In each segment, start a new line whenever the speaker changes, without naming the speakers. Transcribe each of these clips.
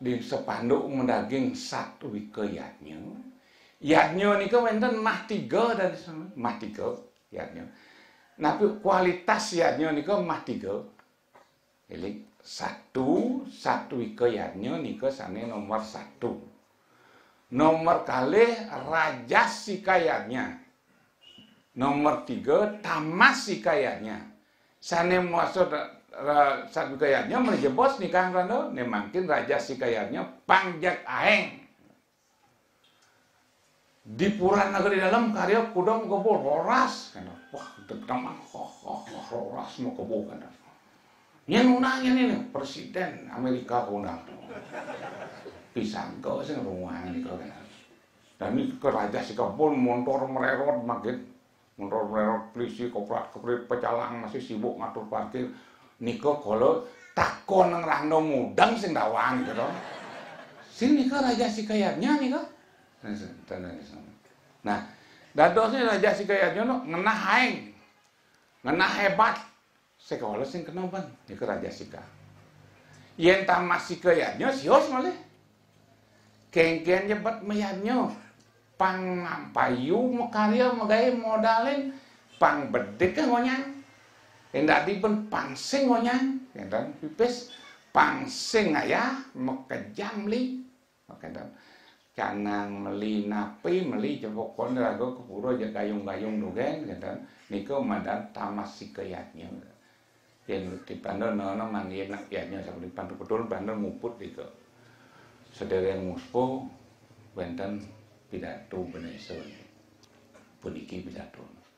di sepanduk mendaging satu wike yatnya. Yatnya nika wonten mah 3 dari sana, mah 3 yatnya. Tapi kualitas yatnya nika mah 3. Jadi satu wike yatnya nika sane nomor 1. Nomor kalih rajas sikayatnya. Nomor 3 tamas sikayatnya. Sane maksud satu kayatnya menjebos nikah rando, ne mungkin raja si kayatnya pangjak aeng. Di pura negeri dalam karya kudang gobo roras, kan? Wah, teman roras mau gobo kan? Yang undangnya ini presiden Amerika undang. Pisang kau sih rumah ini kau kan? Dan ini ke raja si kabul motor mererot makin, motor mererot polisi koprat pecalang masih sibuk ngatur parkir. Niko kalau takon nang rando mudang sing dawang gitu. Sing nika raja si kayatnya nika. Nah, dadosnya raja si kayatnya no ngenah aing. Ngenah hebat. Sekolah sing kenapa? Nika raja sika. Yen tamas si kayatnya sios malih. Kengken jebat mayatnya. Pang payu makarya magae modalin pang bedek kan ngonyang. Hendak dipun pangsing ngonyang, kendan pipis pangsing ayah mekejam li, kendan canang meli napi meli jebok kon rago kepuro aja gayung-gayung dugen, kendan niko madan tamas sikayatnya, yang dipandang nono manggil nak yatnya sama dipandang betul pandang nguput diko, sedereng muspo, benten pidato beneso, puniki pidato.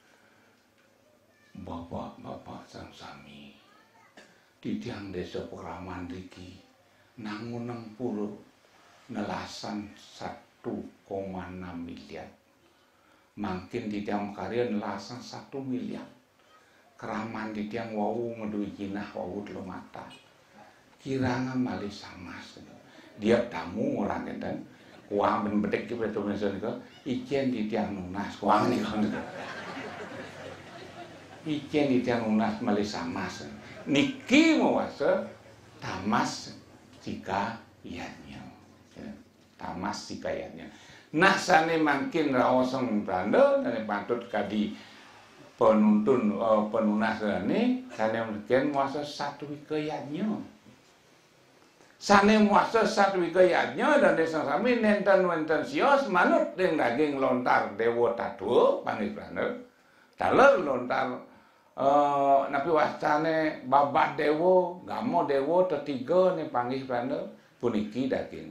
Bapak-bapak sang sami di tiang desa Peraman riki nangun 60 nelasan 1,6 miliar. Makin di tiang karya nelasan 1 miliar. Keraman di tiang wau ngedui jinah wau telu mata. Kirana malih samas. Dia tamu orang dan uang ben-bedek ki beto menika ijen di tiang nunas uang nika. Ijen di tiang unas malih samas. Niki mawasa tamas jika iannya. Tamas jika iannya. Nah sane mangkin raosong brando dan pantut kadi penuntun penunas ini sane mungkin mawasa satu wikayatnya. Sane mawasa satu wikayatnya dan desa sami nenten sios manut dengan daging lontar dewa tatu panggil brando. Taler lontar napi wastane babat dewo, gamo dewo tetiga nih panggih branda puniki daging.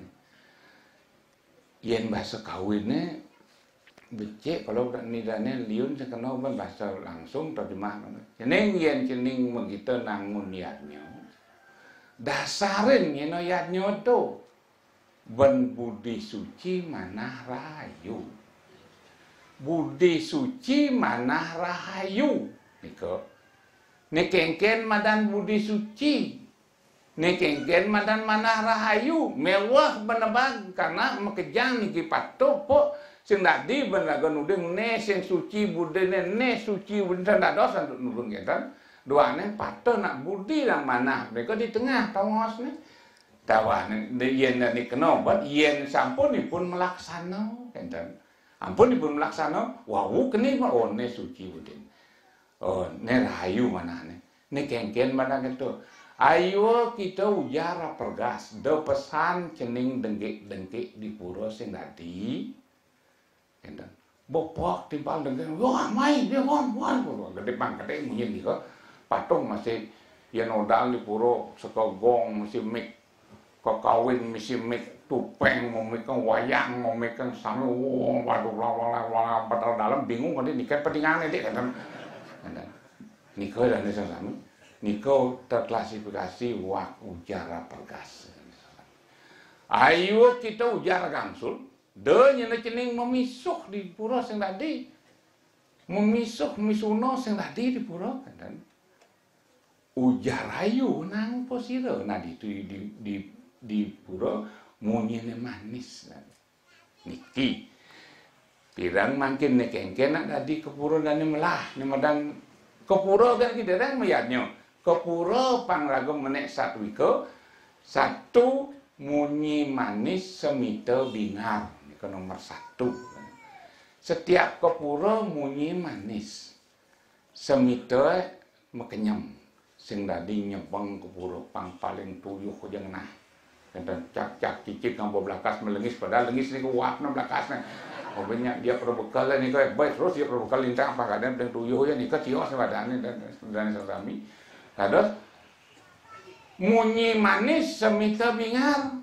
Yen bahasa kawinnya becek kalau nidane liun sekena bahasa langsung terjemah. Jeneng yen cening begitu nangun niatnya. Dasarin yen niatnya tu ben budi suci manah rahayu. Budi suci manah rahayu. Niko, nekengken madan budi suci, nekengken madan manah rahayu, mewah benebag karena mekejang niki patuh po, sing dadi benagan udeng ne sing suci budene ne suci bener dados nurung kentan, duane patuh nak budi lang manah, mereka di tengah tawos ne, tawane yen nikeno bat yen sampunipun melaksana kentan, ampunipun melaksana, wau keni oh ne suci budene. Oh, ne rahayu mana ne kengken mana gitu. Ayo kita ujara pergas, do pesan cening dengkik di pura sing dadi. Enten. Bopok timbal dengkik, wah mai dia wah gede pangkete nyin diko. Patung masih yen odal di pura saka gong mesti mik kawin mesti mik tupeng mau mik wayang mau mik sami waduh lawan padahal dalam bingung kan nikah pentingane dik kan. Niko dan desa sami, niko terklasifikasi wak ujara pergas. Ayo kita ujara gangsul, denya cening memisuh di pura sing tadi, memisuh misuno sing tadi di pura kan. Ujar ayu nang posiro, nah di pura munyine manis. Niki. Pirang makin nekengken nak tadi kepuro dan melah ni madan kepuro kan kita dah mayatnya kepuro pangragam menek satu wiko satu munyi manis semita bingar. Ini nomor 1. Setiap ke pura munyi manis. Semita mekenyem. Sing dadi nyebeng ke pura pang paling tuyuh jeung nah. Dan cak cicik ngombo belakas melengis padahal lengis niku wapna belakasna. Obenya dia berbekal ni baik terus dia berbekal lintang apa kadang dengan tuyuh ya nikah tios badane dan sami. Kados munyi manis semita bingar.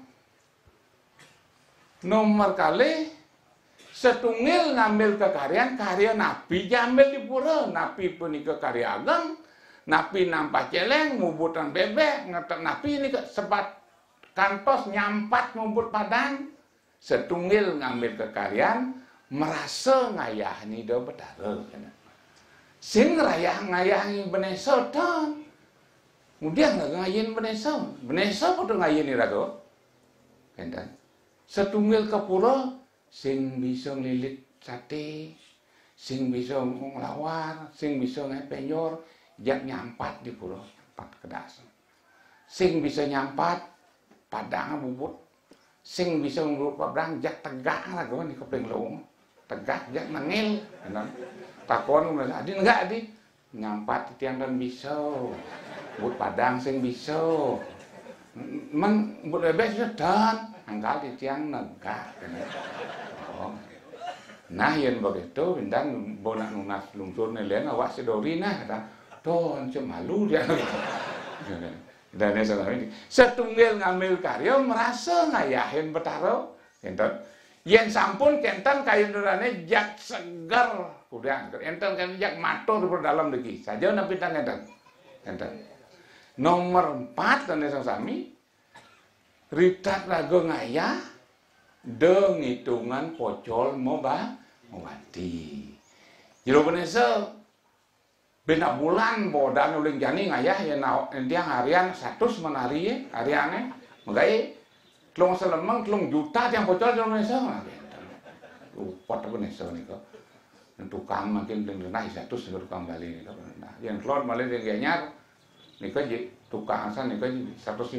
Nomor kali setungil ngambil kekaryan karya napi jambil di pura. Napi punika karya ageng, napi nampak celeng, mubutan bebek, ngetek napi ini sebat kantos nyampat ngumpul padang. Setungil ngambil kekaryan merasa ngayah ni do betara. Sing rayah ngayahi beneso ton. Kemudian ngayin beneso. Beneso padha ngayin irago. Enten. Setungil ke pura sing bisa ngelilit sate, sing bisa ngelawar, sing bisa ngepenyor, jak nyampat di pura, nyampat kedas. Sing bisa nyampat padang bubut, sing bisa ngurut pabrang jak tegak lah gua ni kepeng lung. Tegak jak nangil, takon adi enggak adi nyampat tiang dan bisa, but padang sing bisa, men but bebek dan angkal di tiang negak. Oh. Nah yang begitu, bintang bonak nunas lungsur nelayan awak sedori nah kata, toh cuma malu dia. Dan ini setunggal ngambil karya merasa ngayahin betaro, enten. Yen sampun kenten kayu nurane jak segar, udah enten kan jak matur di dalam lagi. Saja nabi tang enten. Nomor 4 dan sami ritat lagu ngayah deng hitungan pocol mobati. Jero benese bena bulan bodan uling jani ngayah yen tiang harian 100 menari hariane megai tlong selemeng tlong juta tiang pocol jero benese. Upot benese nika. Tukang makin denah 100 tukang bali nika. Yen klon malih nyar nika tukang asan nika 150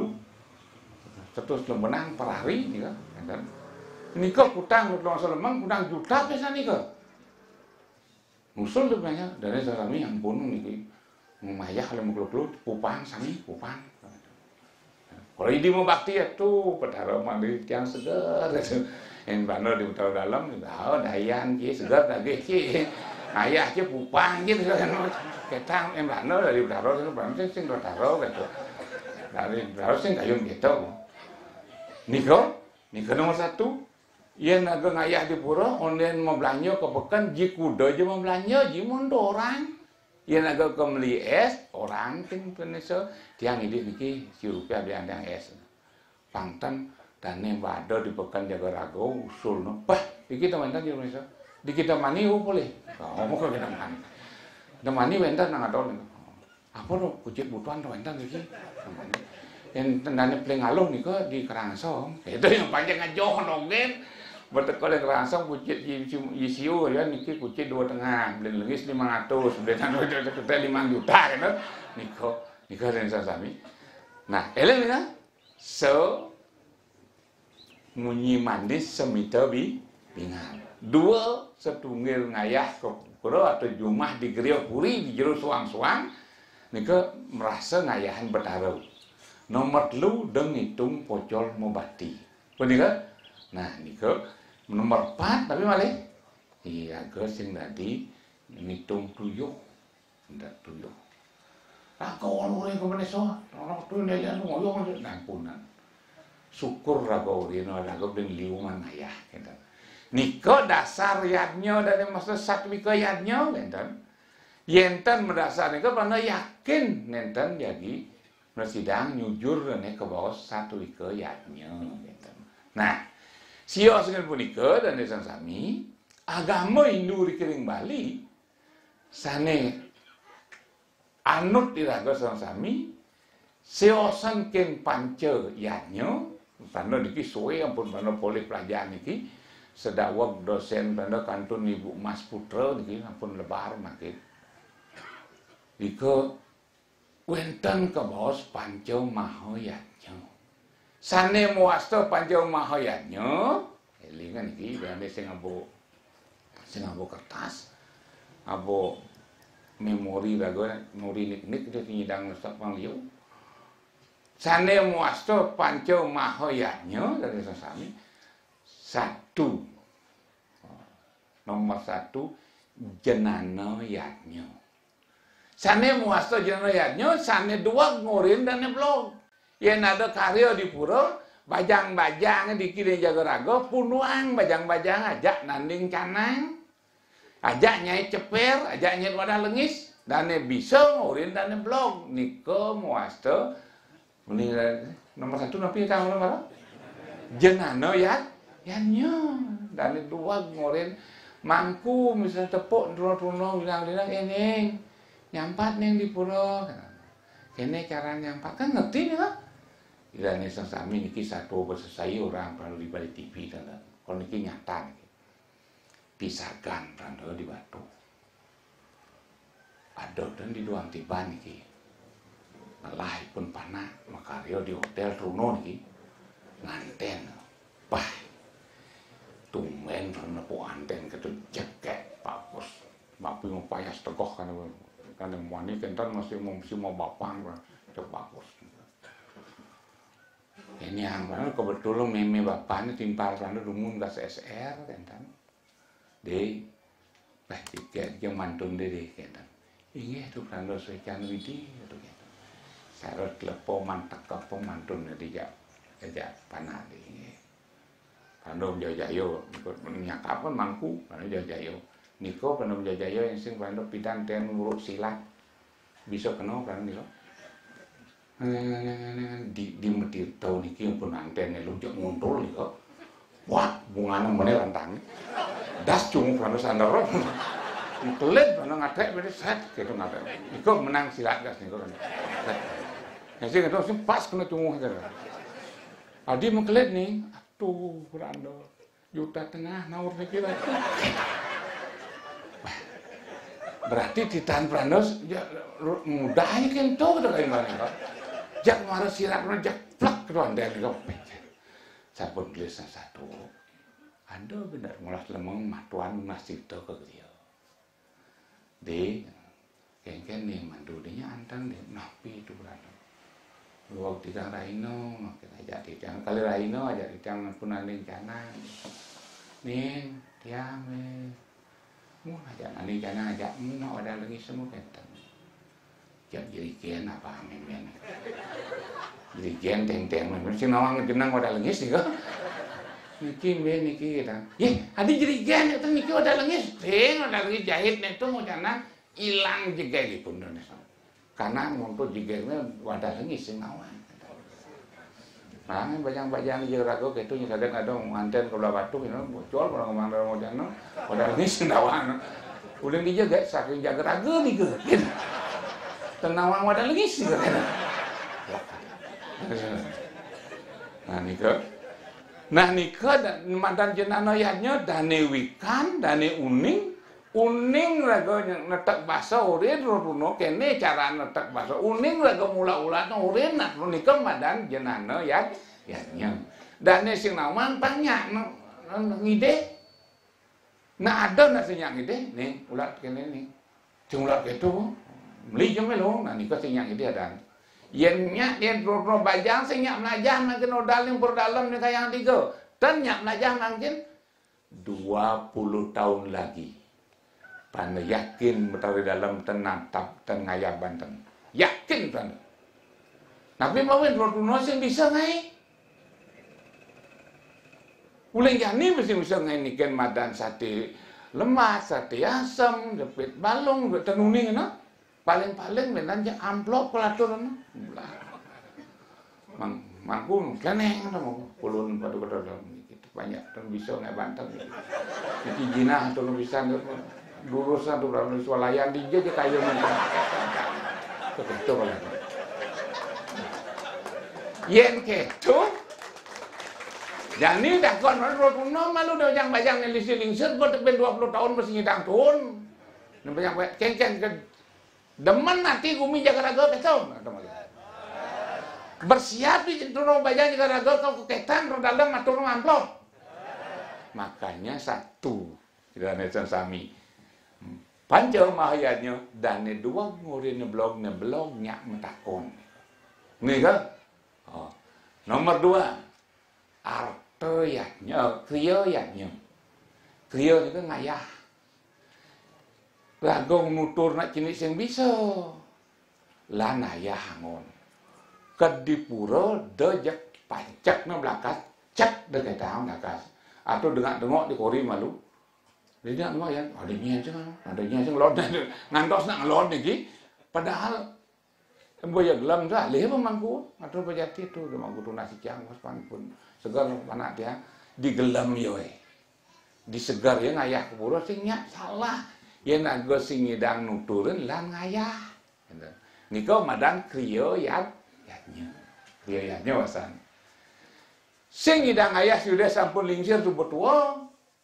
terus menang per hari nika. Nika kutang tlong selemeng kutang juta pesa nika. Musul tu banyak dari sarami yang punung niki memayah oleh mukluk pupang sami pupang. Kalau ini mau bakti ya tuh petara mandi tiang segar. Yang benar di utara dalam, oh dayan ki segar lagi ki ayah ki pupang gitu kan. Ketang yang benar dari utara itu benar sing utara gitu. Dari utara sing kayung gitu. Niko nomor 1. Yen naga ngayah di pura, onden mau belanja ke pekan, ji kuda je mau belanja, ji mondo orang. Yen naga ke meli es, orang ting penesa, tiang ini niki si rupiah biang tiang es. Pangtan dane wado di pekan jaga rago usul no, bah, di kita mantan di Indonesia, di kita mani boleh, ngomong ke kita mani. Kita mani wentan nang adol. Apa lo kucing butuhan to wentan iki. Yang tendane plengalung nika di Kerangsong, itu yang panjang ngajoh nonggen. Betekol yang Kerangsong kucing isiu ya niki kucing 2,5, beli lengis 500, beli tanu kita 5 juta kan. Niko dan sami. Nah, eleng nika so munyi mandis semita bingar. 2 setunggal ngayah ke pura atau jumah di gerio puri di jero suang-suang nika merasa ngayahan betara. Nomor 3 deng hitung pocol mobati. Punika? Nah, nika nomor 4 tapi malih iya ke sing tadi ngitung tuyuh. Ndak tuyuh. Raga urip kemeneso, ora tuh nelian ngoyo nampunan. Syukur raga urip raga ben liungan ayah gitu. Nika dasar yadnya dari masa satwika yadnya enten. Yenten mendasar nika pana yakin nenten jadi sidang nyujur rene ke bawah satwika yadnya gitu. Nah, sio sing punika dan desa sami agama Hindu di Kering Bali sane anut diraga sami seosan ken panca yanyo pano niki suwe ampun pano boleh pelajaran niki sedawak dosen pano kantun Ibu Mas Putra niki ampun lebar makin iko wenten ke bos panca maha yanyo Sane muasta panjang mahayannya, elingan iki berane sing abo kertas, abo memori rago memori nik dia nyidang sak pangliu. Sane muasta panjang mahayannya dari sesami satu. Nomor satu jenana yatnya. Sane muasta jenana yatnya, sane dua ngurin dan blog. Yang ada karya di pura, bajang-bajang di kiri Jagaraga, punuang bajang-bajang ajak nanding canang, ajak nyai ceper, ajak nyai wadah lengis, dan bisa ngurin dan blog. Niko muasta, nomor satu napi tahu nomor jenana yatnya, dan dua ngurin mangku misalnya tepuk runo bilang-bilang ini nyampat neng di pura, ini cara nyampat kan ngerti ya? Dan sami niki satu bersesai orang perlu di balik TV dan kalau niki nyata niki pisagan perlu di batu ada dan di doang tiba niki lelah pun panah makaryo di hotel Runo niki nganten bah tumben karena po anten ketu cekek bagus bapi mau payas tegoh karena wani kentan masih mau bapang bagus. Ini yang kebetulan meme bapaknya timpal sana rumun gas SR kan. Deh, tiket yang mantun deh kan. Ini tuh kan lo sekian widi itu kan. Syarat lepo mantak kepo mantun dia kerja panah deh. Pando jajayo, nyakap kan mangku, pando jajayo. Niko pando jajayo yang sing pando pidan ten nguruk silat. Bisa kenal kan niko. Di medir tahun ini pun antennya lunjak nguntul nih wah bunganya mana lantang das cung karena sandar kelet mana ngatek beri set gitu ngatek itu menang silat gas nih kan yang sih itu sih pas kena cungu gitu adi mengkelet nih aduh kurando juta tengah naur pikir berarti titan Prandos ya mudahnya kan tuh udah kayak mana jak marah sirat jak plak keruan dari kopek sabun gelisah satu anda benar ngulas lemong matuan masih to ke dia di kengken nih mandu dinya antang deh napi itu berada luang tidak raino kita ajak tidak kali raino ajak tidak punaning canang nih tiang mau ajak naning canang ajak mau ada lagi semua kentang jadi kian apa amin jadi kian teng-teng mesti nawang jenang wadah lengis nih kok niki kita ye adi jadi kian itu niki wadah lengis wadah lengis jahit itu mau jangan hilang juga di pun karena untuk jiganya wadah lengis sing nawang nah bajang-bajang di Jagaraga gitu kadang-kadang nganten ke belah batu bocor orang ngomong dalam mau jangan wadah lengis sing nawang udah dijaga saking Jagaraga nih gitu tenawang wadah lagi sih kan. Nah nika mantan jenana yatnya dane wikan, dane uning raga netek basa urin runo kene cara netek basa uning raga mula-ulat urin nak nika mantan jenana yatnya. Dane sing nawang banyak ngide. Nah ada nasi yang ngide nih ulat kene nih. Sing ulat gitu. Beli je melo, nah nikah senyak itu ada. Yen nyak dia pro bajang senyak melajah makin odal yang perdalam ni kayang tiga. Dan nyak melajah makin 20 tahun lagi. Pana yakin betul dalam tenatap dan ngayah Banten. Yakin pana. Tapi mawin rotuno sing bisa ngai. Uleng jani mesti bisa ngai niken madan sate lemas, sate asam, jepit balung, tenuning na. Paling-paling menanja amplop pelaturan mangkung keneng mau pulun pada dalam itu banyak dan bisa nggak banteng iki jinah tuh bisa lurusan tuh dalam swalayan di je kayu mentah begitu kalau yen ketu jani dah kon rotuno malu dah yang bajang nelisi lingsir buat ben 20 tahun mesti ngidang tun nembang kengken demen nanti gumi Jagaraga betul Bersiap di turun bayan jika raga kau keketan ro dalam matur amplop. Makanya satu tidak necen sami. Panjang mahayanya dan dua ngurin blog nyak metakon. Nih kan? Oh. Nomor dua, arteyatnya, kriyoyatnya. Kriyo itu ngayah. Lagong nutur nak jenis yang bisa. Lan ayah hangon. Kedipura dejak pancak na belakas, cak dekat tahun nakas. Atau dengar-dengar di kori malu. Dia nak ya, adanya aja ngelot, ngantos nak ngelot lagi. Padahal boya gelam dah, leh pemangku, atau bejati tu, pemangku tu nasi cang, pas pun segar anak dia digelam yoy, disegar ya ngayah keburu singnya salah, ya nak go singidang nuturun lan ngayah, niko madan kriyo yatnya wasan, singidang ngayah sudah sampun lingsir tu betua.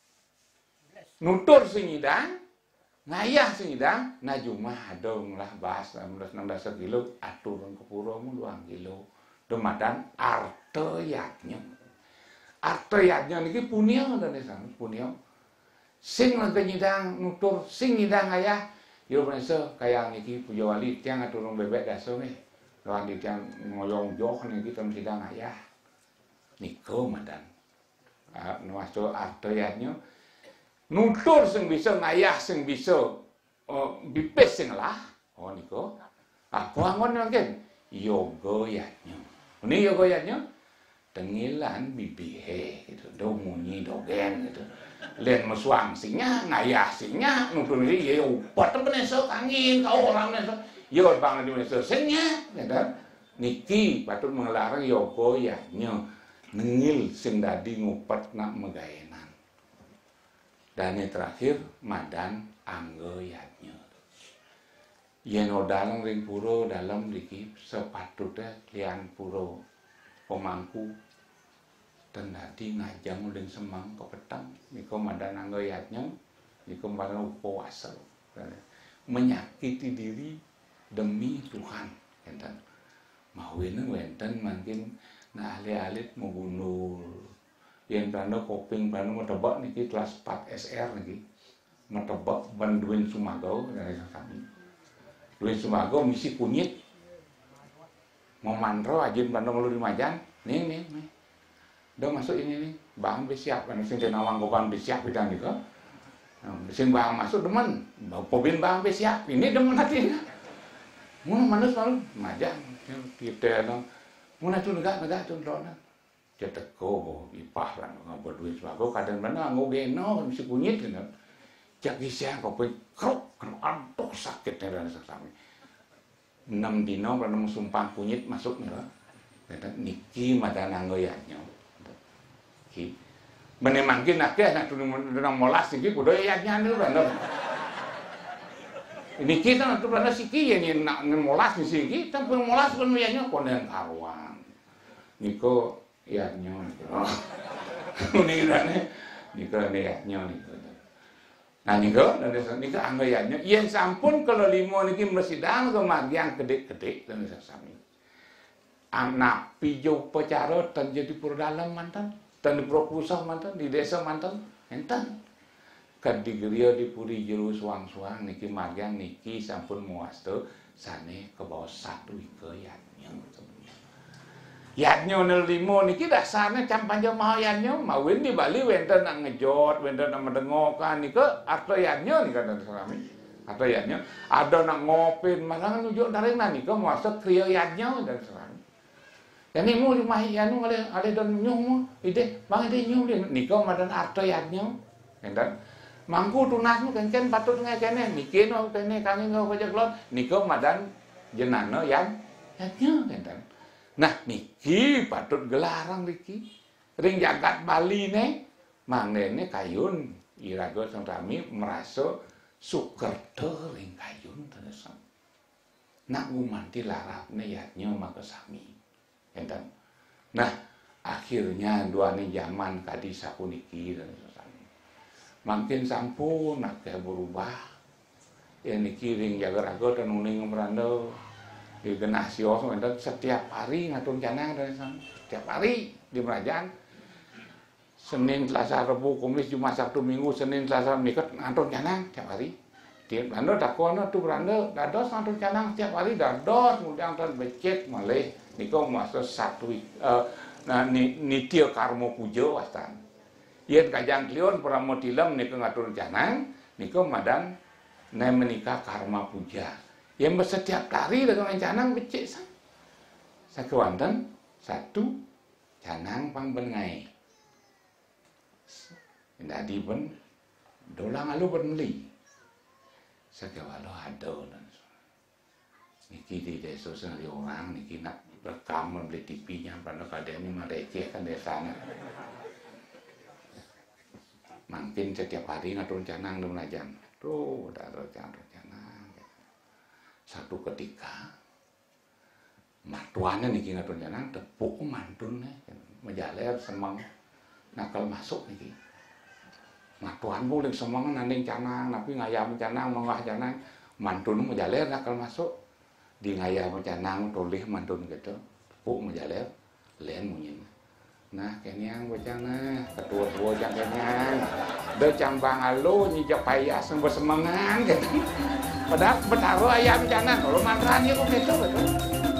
Nutur singidang, ngayah singidang, najumah dong lah bahas 16 kilo, aturan kepuramu 2 kilo. Demadan arteyatnya. Arteyatnya niki punya dan esang punya. Sing nganyidang nutur singidang ngayah, yo bener kayak niki puja wali tiang aturun bebek daso nih. Lawan di tiang ngoyong jok niki tem sidang ngayah. Niko madan. Nuasto arteyatnya. Nutur sing bisa ngayah sing bisa bipes sing lah. Oh niko. Aku angon mungkin yoga yatnya. Ini yoga yatnya tengilan bibihe gitu. Do munyi dogen gitu. Len mesuang singnya ngayah singnya nutur ini ya upat beneso angin kau orang beneso. Yo bang di beneso singnya gitu. Niki patut mengelarang yoga yatnya. Nengil sing dadi ngupat nak megaenan. Dan yang terakhir, madan anggoyatnya. Yen dalam ring puro dalam diki sepatutnya lian puro pemangku dan tadi ngajang uling semang ke petang. Niko madan anggoyatnya, niko madan upawasa. Menyakiti diri demi Tuhan. Enten. Mawin wenten mungkin nah ahli-ahli mau bunuh. Yang plano koping plano metebak niki kelas 4 SR niki metebak banduin Sumagau dari kami. Duin Sumagau misi kunyit mau mandro ajin plano ngelu di Majan nih. Udah masuk ini nih bang besiap kan sing nawang gopan besiap bidang gitu. Sing bang masuk demen pobin bang besiap ini demen hati. Mun manus malu Majan kita no mun atu negak tu drona. Dia teko ipah kan ngapa duit Sumagau kadang mana ngogeno mesti kunyit kan. Jak isian kok krok aduh sakit dan sami. 6 dino pernah sumpah kunyit masuk nih lah. Kata niki madan anggoyatnya. Ki. Menemangkin akeh nak tunang molas iki kudu yatnya nih bener. Ini kita nak pernah siki ya nak molas ni siki tapi molas pun yatnya konen karuan. Niko yatnya niko yatnya niko. Nah niko anggoyatnya yen sampun kalau limo niki mesidang kemagian gede-gede dan sami. Anak pijo pecara dan jadi purdalam mantan dan di Prokusah mantan di desa mantan enten kadigriya di puri jero suang-suang niki magian niki sampun muasto sane ke bawah satu ike yatnya. Yatnya nel limo niki dasarnya campanjang mahayatnya mawin di Bali wenten nak ngejot wenten nak mendengokan nika atau yatnya nika dan salami atau yatnya ada nak ngopin malah nunjuk dari nika muasto kriya yatnya dan salami. Dan ini mau mahayanu ada dan nyung ide bang ide nyung dia nika madan atau yatnya enten mangku tunasmu kan patut ngekene niki no kene kangin kau kerja kelon nika madan jenana yatnya enten. Nah niki patut gelarang niki ring jagat Bali ne mangne kayun iraga sang rami merasa sukerto ring kayun terusan nak gumanti larapne yatnya maka sami enten. Nah akhirnya dua ni zaman kadi sapuniki dan sami makin sampun nak berubah ya niki ring jaga raga dan uning merando di genah sios setiap hari ngatur canang dari sana. Setiap hari di Merajaan. Senin, Selasa, Rabu, Kamis, Jumat, Sabtu, Minggu, Senin, Selasa, Minggu ngatur canang setiap hari. Dia Belanda dakwahna tuh Belanda dados ngatur canang setiap hari dados kemudian dan becek malih niku maksud satu nitia karma puja wastan. Yen kajang kliun pramo tilem niku ngatur canang niku madan ne menikah karma puja. Yang setiap hari dengan canang becek sakewanten satu canang pangbengai. Ndadi ben dolang alu benli. Sakewalo ado dan niki di desa sendiri orang niki nak rekam membeli TV-nya pada kadang ini mereceh kan desanya. Makin setiap hari ngatur canang di Menajang. Tuh udah ngatur canang. Satu ketika matuannya niki ngatur canang tepuk mantun menjaler semang nakal masuk niki. Matuan boleh semang nanding canang, tapi ngayam canang, mengah canang, mantun menjaler nakal masuk di ngayam canang, toleh mantun gitu, tepuk menjaler, lain munyin. Nah, kenyang bocana, ketua jang kenyang, de cambang alu nyijak payah sembuh semangan gitu. Padahal betaru ayam canang, kalau mantranya kok gitu.